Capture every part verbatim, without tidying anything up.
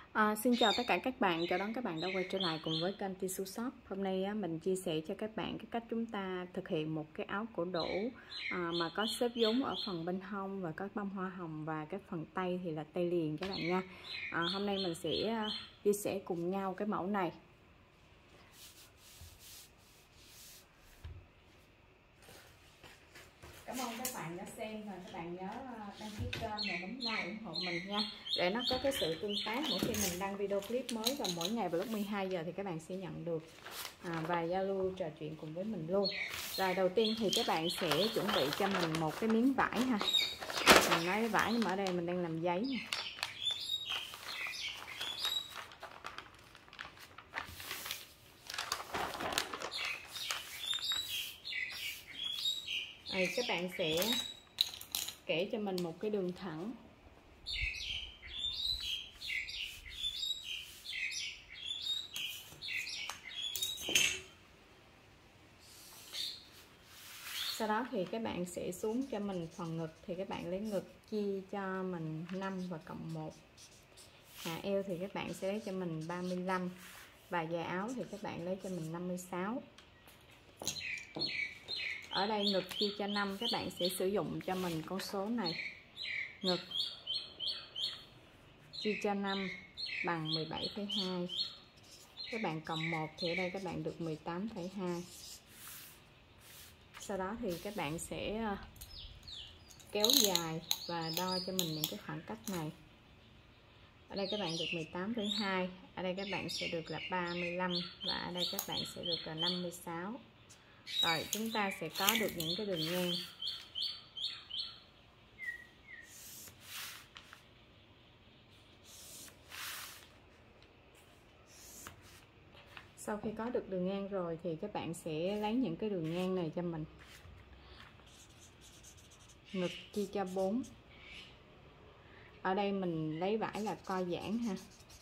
À, xin chào tất cả các bạn, chào đón các bạn đã quay trở lại cùng với kênh Tissue Shop. Hôm nay á, mình chia sẻ cho các bạn cái cách chúng ta thực hiện một cái áo cổ đổ à, mà có xếp vốn ở phần bên hông và có bông hoa hồng, và cái phần tay thì là tay liền các bạn nha. À, hôm nay mình sẽ chia sẻ cùng nhau cái mẫu này. Cảm ơn các bạn đã xem, và các bạn nhớ đăng ký kênh và bấm like ủng hộ mình nha, để nó có cái sự tương tác mỗi khi mình đăng video clip mới, và mỗi ngày vào lúc mười hai giờ thì các bạn sẽ nhận được à, và giao lưu trò chuyện cùng với mình luôn. Rồi đầu tiên thì các bạn sẽ chuẩn bị cho mình một cái miếng vải ha. Mình nói vải nhưng mà ở đây mình đang làm giấy nha. Rồi các bạn sẽ kẻ cho mình một cái đường thẳng. Sau đó thì các bạn sẽ xuống cho mình phần ngực, thì các bạn lấy ngực chia cho mình năm và cộng một. Hạ eo thì các bạn sẽ lấy cho mình ba mươi lăm, và dài áo thì các bạn lấy cho mình năm mươi sáu. Ở đây ngực chia cho năm, các bạn sẽ sử dụng cho mình con số này. Ngực chia cho năm bằng mười bảy phẩy hai. Các bạn cộng một thì ở đây các bạn được mười tám phẩy hai. Sau đó thì các bạn sẽ kéo dài và đo cho mình những cái khoảng cách này. Ở đây các bạn được mười tám phẩy hai, ở đây các bạn sẽ được là ba mươi lăm, và ở đây các bạn sẽ được là năm mươi sáu. Rồi chúng ta sẽ có được những cái đường ngang. Sau khi có được đường ngang rồi thì các bạn sẽ lấy những cái đường ngang này cho mình. Ngực chia cho bốn. Ở đây mình lấy vải là co giãn ha.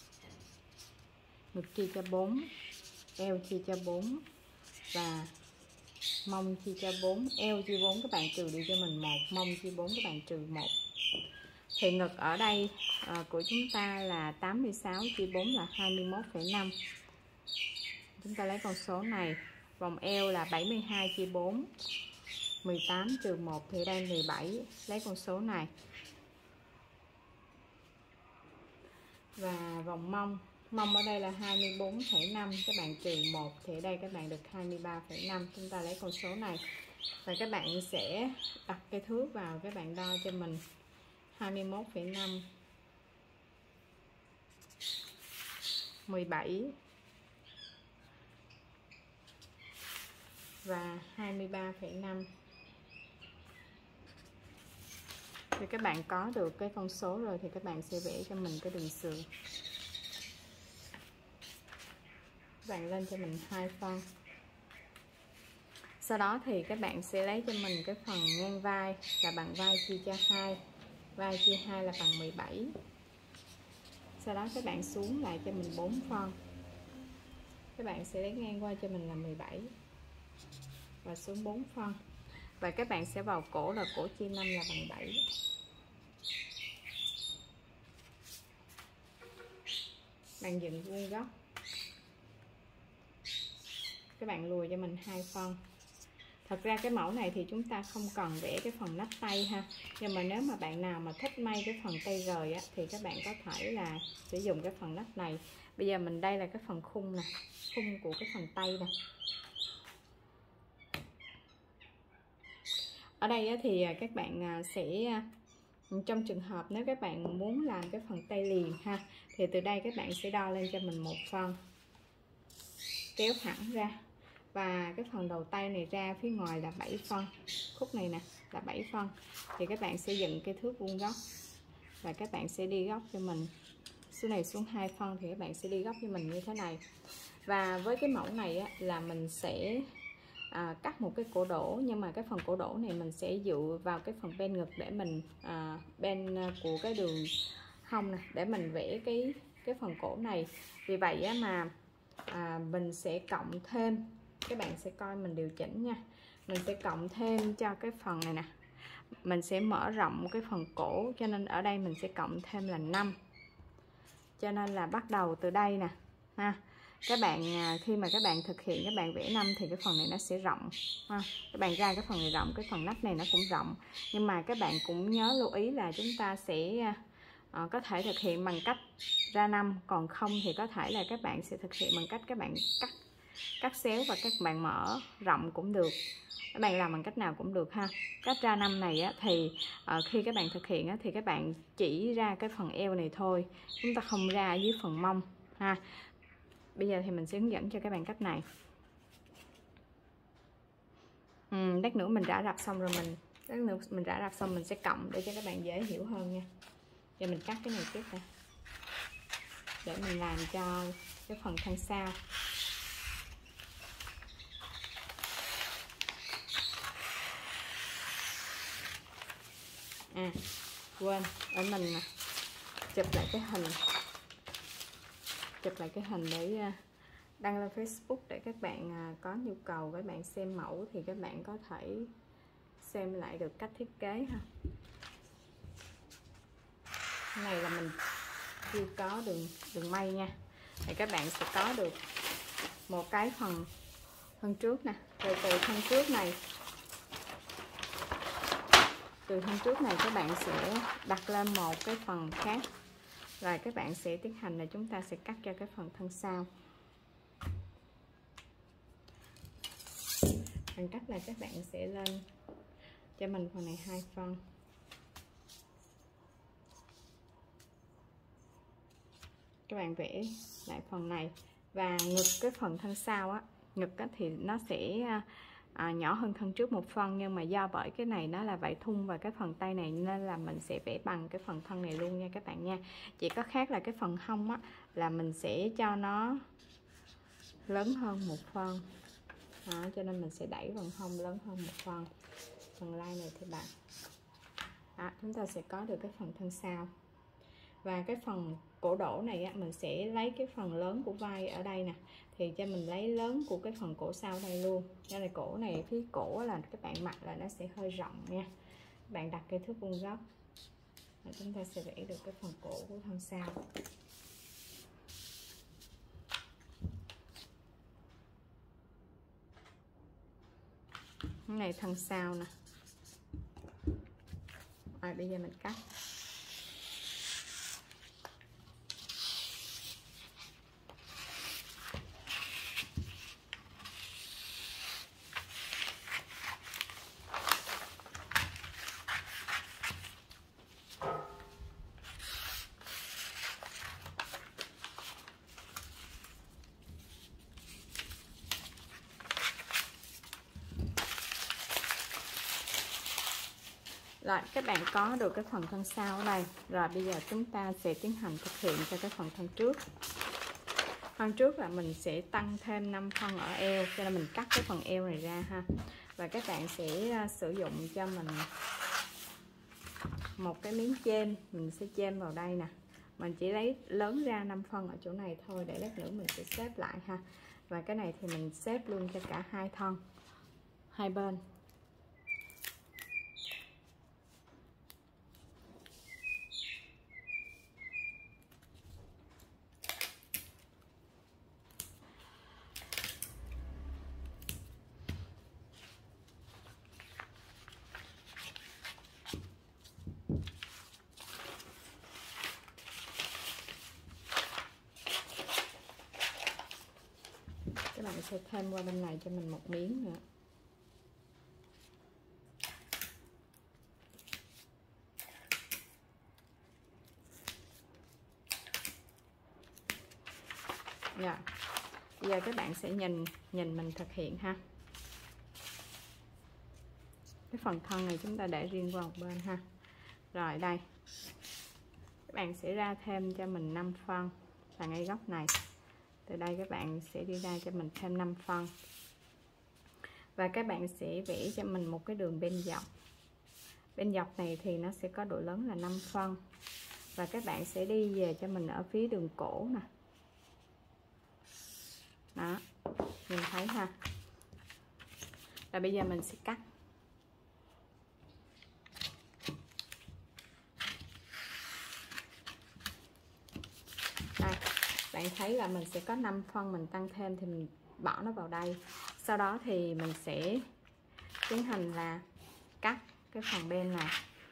Ngực chia cho bốn, eo chia cho bốn, và mông chia cho bốn. Eo chia bốn các bạn trừ đi cho mình một, mông chia bốn các bạn trừ một. Thì ngực ở đây à, của chúng ta là tám mươi sáu chia bốn là hai mươi mốt phẩy năm. Chúng ta lấy con số này. Vòng eo là bảy mươi hai chia bốn, mười tám trừ một thì đây mười bảy, lấy con số này. Và vòng mông, mông ở đây là hai mươi bốn phẩy năm, các bạn trừ một thì ở đây các bạn được hai mươi ba phẩy năm. Chúng ta lấy con số này. Và các bạn sẽ đặt cái thước vào, các bạn đo cho mình hai mươi mốt phẩy năm, mười bảy và hai mươi ba phẩy năm. Thì các bạn có được cái con số rồi thì các bạn sẽ vẽ cho mình cái đường sườn. Các bạn lên cho mình hai phân. Sau đó thì các bạn sẽ lấy cho mình cái phần ngang vai là bằng vai chia cho hai. Vai chia hai là bằng mười bảy. Sau đó các bạn xuống lại cho mình bốn phân. Các bạn sẽ lấy ngang qua cho mình là mười bảy và xuống bốn phân. Và các bạn sẽ vào cổ là cổ chia năm là bằng bảy. Bạn dựng vuông góc. Các bạn lùi cho mình hai phân. Thật ra cái mẫu này thì chúng ta không cần vẽ cái phần nách tay ha. Nhưng mà nếu mà bạn nào mà thích may cái phần tay rời á, thì các bạn có thể là sử dụng cái phần nách này. Bây giờ mình đây là cái phần khung nè, khung của cái phần tay nè. Ở đây á, thì các bạn sẽ, trong trường hợp nếu các bạn muốn làm cái phần tay liền ha, thì từ đây các bạn sẽ đo lên cho mình một phân, kéo thẳng ra. Và cái phần đầu tay này ra phía ngoài là bảy phân. Khúc này nè là bảy phân. Thì các bạn sẽ dựng cái thước vuông góc. Và các bạn sẽ đi góc cho mình. Số này xuống hai phân thì các bạn sẽ đi góc cho mình như thế này. Và với cái mẫu này á, là mình sẽ à, cắt một cái cổ đổ. Nhưng mà cái phần cổ đổ này mình sẽ dựa vào cái phần bên ngực để mình à, bên của cái đường hông nè, để mình vẽ cái, cái phần cổ này. Vì vậy á, mà à, mình sẽ cộng thêm. Các bạn sẽ coi mình điều chỉnh nha. Mình sẽ cộng thêm cho cái phần này nè. Mình sẽ mở rộng cái phần cổ, cho nên ở đây mình sẽ cộng thêm là năm. cho nên là bắt đầu từ đây nè ha. Các bạn khi mà các bạn thực hiện các bạn vẽ năm thì cái phần này nó sẽ rộng ha. Các bạn ra cái phần này rộng, cái phần nách này nó cũng rộng, nhưng mà các bạn cũng nhớ lưu ý là chúng ta sẽ uh, có thể thực hiện bằng cách ra năm, còn không thì có thể là các bạn sẽ thực hiện bằng cách các bạn cắt cắt xéo và các bạn mở rộng cũng được. Các bạn làm bằng cách nào cũng được ha. Cách ra năm này á, thì uh, khi các bạn thực hiện á, thì các bạn chỉ ra cái phần eo này thôi, chúng ta không ra ở dưới phần mông ha. Bây giờ thì mình sẽ hướng dẫn cho các bạn cách này. Ừ, lát nữa mình rã rập xong rồi mình lát nữa mình rã rập xong mình sẽ cộng để cho các bạn dễ hiểu hơn nha. Giờ mình cắt cái này trước nè, để mình làm cho cái phần thân sau. À quên, ở mình nè, chụp lại cái hình chụp lại cái hình để đăng lên Facebook để các bạn có nhu cầu các bạn xem mẫu thì các bạn có thể xem lại được cách thiết kế ha. Cái này là mình chưa có đường đường may nha, thì các bạn sẽ có được một cái phần thân trước nè, rồi từ thân trước này từ thân trước này các bạn sẽ đặt lên một cái phần khác, rồi các bạn sẽ tiến hành là chúng ta sẽ cắt cho cái phần thân sau. Bằng cách là các bạn sẽ lên cho mình phần này hai phân, các bạn vẽ lại phần này, và ngực cái phần thân sau á, ngực á thì nó sẽ à, nhỏ hơn thân trước một phân, nhưng mà do bởi cái này nó là vải thun và cái phần tay này nên là mình sẽ vẽ bằng cái phần thân này luôn nha các bạn nha. Chỉ có khác là cái phần hông á là mình sẽ cho nó lớn hơn một phân. Đó, cho nên mình sẽ đẩy phần hông lớn hơn một phần. Phần lai này thì bạn đó, chúng ta sẽ có được cái phần thân sau. Và cái phần cổ đổ này á, mình sẽ lấy cái phần lớn của vai ở đây nè, thì cho mình lấy lớn của cái phần cổ sau đây luôn. Cho nên cổ này, phía cổ là các bạn mặc là nó sẽ hơi rộng nha. Các bạn đặt cái thước vuông góc, chúng ta sẽ vẽ được cái phần cổ của thân sau. Cái này thân sau nè. Rồi bây giờ mình cắt. Rồi các bạn có được cái phần thân sau ở đây. Rồi bây giờ chúng ta sẽ tiến hành thực hiện cho cái phần thân trước. Phần trước là mình sẽ tăng thêm năm phân ở eo, cho nên mình cắt cái phần eo này ra ha. Và các bạn sẽ sử dụng cho mình một cái miếng chêm, mình sẽ chêm vào đây nè. Mình chỉ lấy lớn ra năm phân ở chỗ này thôi, để lát nữa mình sẽ xếp lại ha. Và cái này thì mình xếp luôn cho cả hai thân, hai bên. Các bạn sẽ thêm qua bên này cho mình một miếng nữa. Rồi, bây giờ các bạn sẽ nhìn nhìn mình thực hiện ha. Cái phần thân này chúng ta để riêng qua một bên ha. Rồi đây, các bạn sẽ ra thêm cho mình năm phân là ngay góc này. Từ đây các bạn sẽ đi ra cho mình thêm năm phân. Và các bạn sẽ vẽ cho mình một cái đường bên dọc. Bên dọc này thì nó sẽ có độ lớn là năm phân. Và các bạn sẽ đi về cho mình ở phía đường cổ nè. Đó, nhìn thấy ha. Và bây giờ mình sẽ cắt. Đây, bạn thấy là mình sẽ có năm phân, mình tăng thêm thì mình bỏ nó vào đây. Sau đó thì mình sẽ tiến hành là cắt cái phần bên này,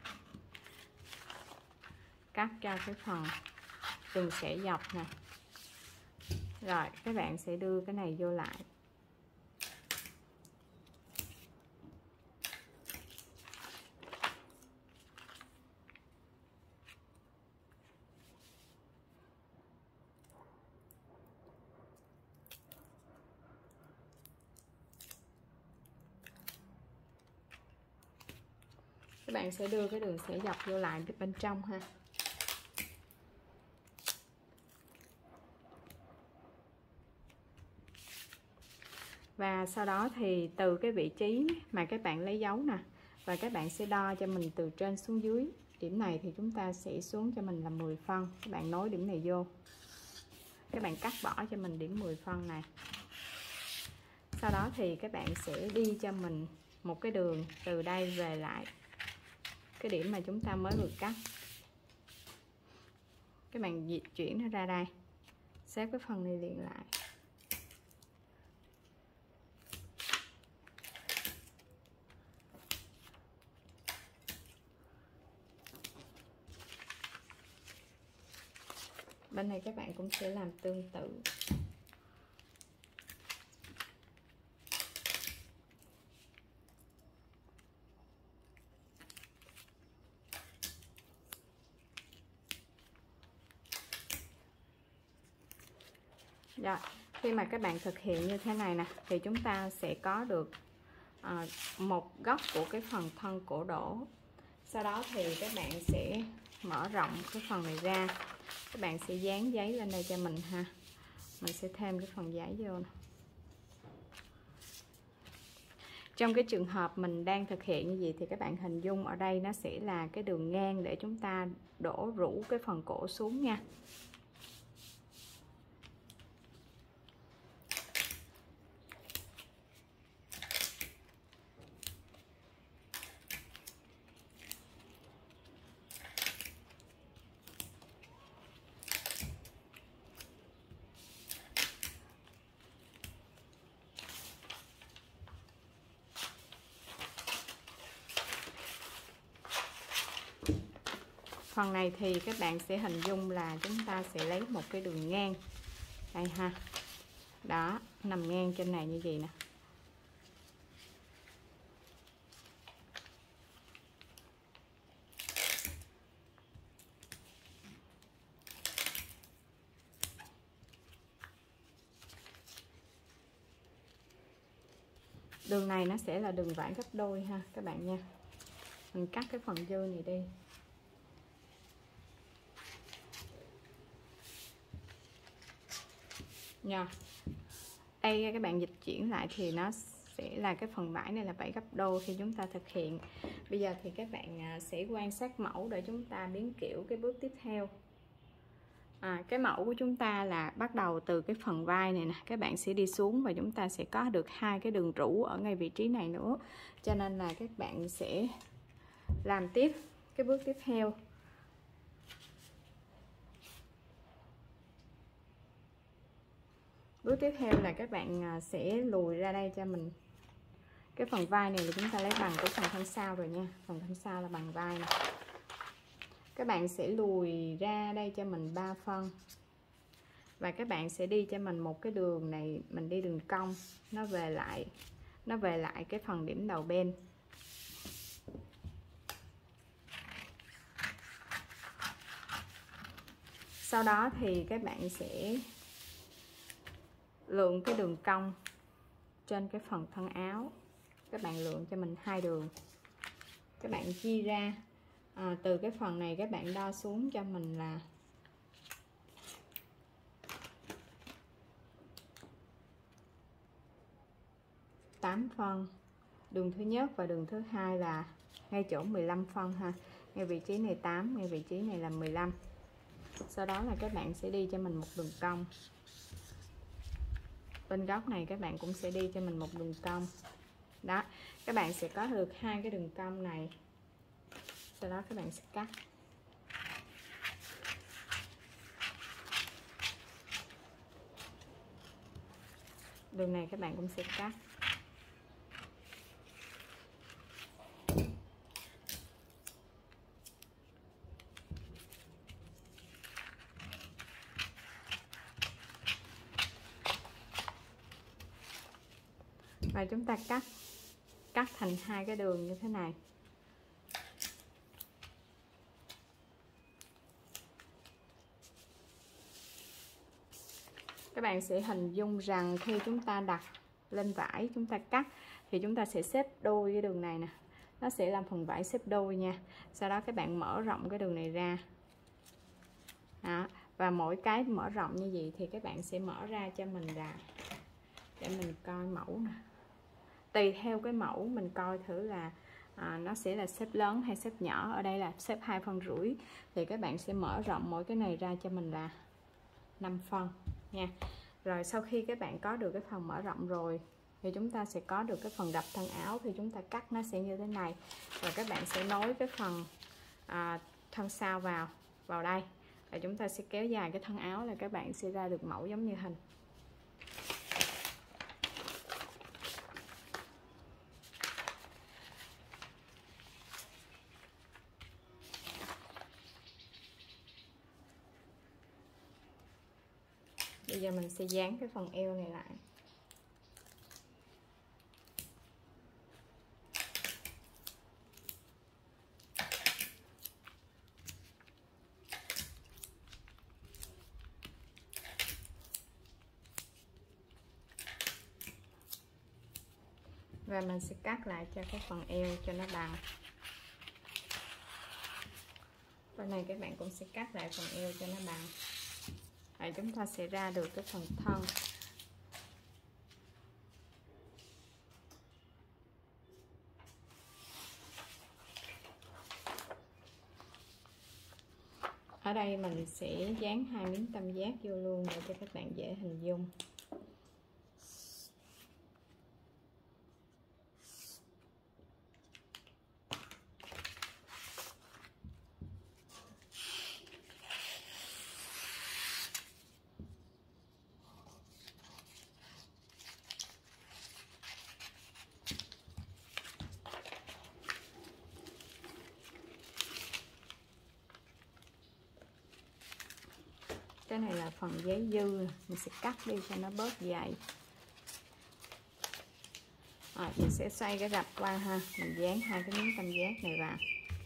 cắt cho cái phần từng xẻ dọc này. Rồi các bạn sẽ đưa cái này vô lại. Các bạn sẽ đưa cái đường xẻ dọc vô lại bên trong ha. Và sau đó thì từ cái vị trí mà các bạn lấy dấu nè, và các bạn sẽ đo cho mình từ trên xuống dưới. Điểm này thì chúng ta sẽ xuống cho mình là mười phân. Các bạn nối điểm này vô. Các bạn cắt bỏ cho mình điểm mười phân này. Sau đó thì các bạn sẽ đi cho mình một cái đường từ đây về lại cái điểm mà chúng ta mới vừa cắt. Các bạn di chuyển nó ra đây, xếp cái phần này liền lại. Bên này các bạn cũng sẽ làm tương tự. Rồi, khi mà các bạn thực hiện như thế này nè thì chúng ta sẽ có được à, một góc của cái phần thân cổ đổ. Sau đó thì các bạn sẽ mở rộng cái phần này ra. Các bạn sẽ dán giấy lên đây cho mình ha. Mình sẽ thêm cái phần giấy vô nè. Trong cái trường hợp mình đang thực hiện như vậy thì các bạn hình dung ở đây nó sẽ là cái đường ngang để chúng ta đổ rũ cái phần cổ xuống nha. Phần này thì các bạn sẽ hình dung là chúng ta sẽ lấy một cái đường ngang đây ha. Đó, nằm ngang trên này như vậy nè. Đường này nó sẽ là đường vải gấp đôi ha các bạn nha. Mình cắt cái phần dư này đi. Nha. Đây các bạn dịch chuyển lại thì nó sẽ là cái phần vải này là vải gấp đôi khi chúng ta thực hiện. Bây giờ thì các bạn sẽ quan sát mẫu để chúng ta biến kiểu cái bước tiếp theo. À, cái mẫu của chúng ta là bắt đầu từ cái phần vai này nè, các bạn sẽ đi xuống và chúng ta sẽ có được hai cái đường rũ ở ngay vị trí này nữa. Cho nên là các bạn sẽ làm tiếp cái bước tiếp theo. Bước tiếp theo là các bạn sẽ lùi ra đây cho mình. Cái phần vai này là chúng ta lấy bằng của phần thân sau rồi nha. Phần thân sau là bằng vai này. Các bạn sẽ lùi ra đây cho mình ba phân. Và các bạn sẽ đi cho mình một cái đường này, mình đi đường cong, nó về lại, nó về lại cái phần điểm đầu bên. Sau đó thì các bạn sẽ lượng cái đường cong trên cái phần thân áo. Các bạn lượng cho mình hai đường. Các bạn chia ra à, từ cái phần này các bạn đo xuống cho mình là tám phân. Đường thứ nhất và đường thứ hai là ngay chỗ mười lăm phân ha. Ngay vị trí này tám, ngay vị trí này là mười lăm. Sau đó là các bạn sẽ đi cho mình một đường cong. Bên góc này các bạn cũng sẽ đi cho mình một đường cong. Đó, các bạn sẽ có được hai cái đường cong này. Sau đó các bạn sẽ cắt. đường này các bạn cũng sẽ cắt. Và chúng ta cắt cắt thành hai cái đường như thế này. Các bạn sẽ hình dung rằng khi chúng ta đặt lên vải, chúng ta cắt thì chúng ta sẽ xếp đôi cái đường này nè, nó sẽ làm phần vải xếp đôi nha. Sau đó các bạn mở rộng cái đường này ra. Đó. Và mỗi cái mở rộng như vậy thì các bạn sẽ mở ra cho mình là để mình coi mẫu nè. Tùy theo cái mẫu mình coi thử là à, nó sẽ là xếp lớn hay xếp nhỏ. Ở đây là xếp hai phân rưỡi thì các bạn sẽ mở rộng mỗi cái này ra cho mình là năm phân nha. Rồi sau khi các bạn có được cái phần mở rộng rồi thì chúng ta sẽ có được cái phần đập thân áo. Thì chúng ta cắt nó sẽ như thế này, và các bạn sẽ nối cái phần à, thân sau vào vào đây, và chúng ta sẽ kéo dài cái thân áo là các bạn sẽ ra được mẫu giống như hình. Bây giờ mình sẽ dán cái phần eo này lại. Và mình sẽ cắt lại cho cái phần eo cho nó bằng. Bên này các bạn cũng sẽ cắt lại phần eo cho nó bằng. Và chúng ta sẽ ra được cái phần thân. Ở đây mình sẽ dán hai miếng tam giác vô luôn để cho các bạn dễ hình dung. Cái này là phần giấy dư, mình sẽ cắt đi cho nó bớt dày. À, mình sẽ xoay cái rập qua ha, mình dán hai cái miếng tam giác này vào.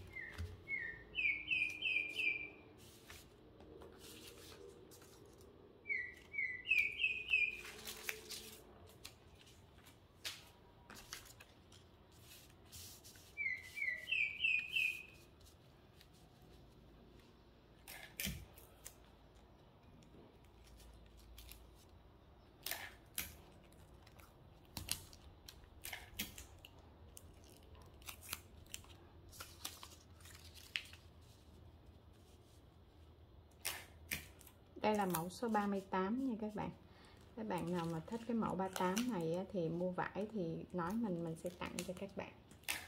Đây là mẫu số ba mươi tám nha các bạn. Các bạn nào mà thích cái mẫu ba mươi tám này á, thì mua vải thì nói mình mình sẽ tặng cho các bạn.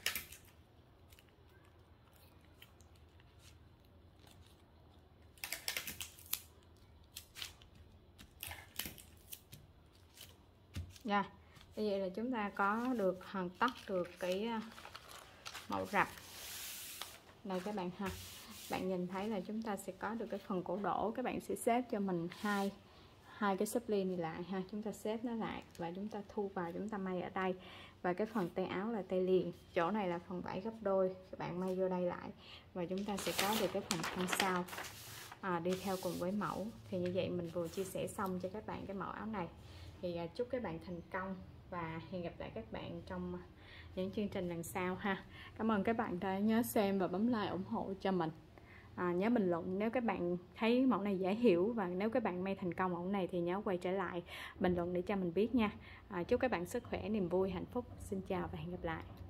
Nha, yeah. Như vậy là chúng ta có được hoàn tất được cái mẫu rập này các bạn ha. Bạn nhìn thấy là chúng ta sẽ có được cái phần cổ đổ. Các bạn sẽ xếp cho mình hai hai cái xếp ly này lại ha, chúng ta xếp nó lại và chúng ta thu vào, chúng ta may ở đây. Và cái phần tay áo là tay liền, chỗ này là phần vải gấp đôi, các bạn may vô đây lại và chúng ta sẽ có được cái phần thân sau à, đi theo cùng với mẫu. Thì như vậy mình vừa chia sẻ xong cho các bạn cái mẫu áo này. Thì à, chúc các bạn thành công và hẹn gặp lại các bạn trong những chương trình lần sau ha. Cảm ơn các bạn đã nhớ xem và bấm like ủng hộ cho mình. À, nhớ bình luận nếu các bạn thấy mẫu này dễ hiểu, và nếu các bạn may thành công mẫu này thì nhớ quay trở lại bình luận để cho mình biết nha. À, chúc các bạn sức khỏe, niềm vui, hạnh phúc. Xin chào và hẹn gặp lại.